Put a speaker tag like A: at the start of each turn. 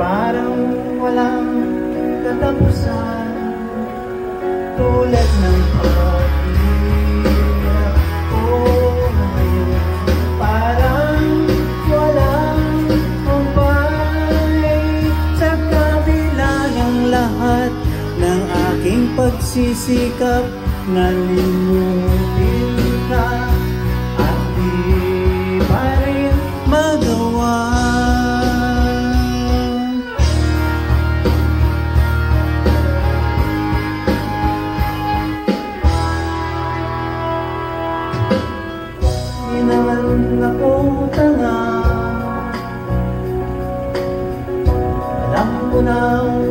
A: parang walang katapusan, tulad ng paghihirap ko ngayon. Parang walang humpay sa kabila ng lahat ng aking pagsisikap na limutin ka, at di pa rin magawa. Di naman ako tanga, alam ko na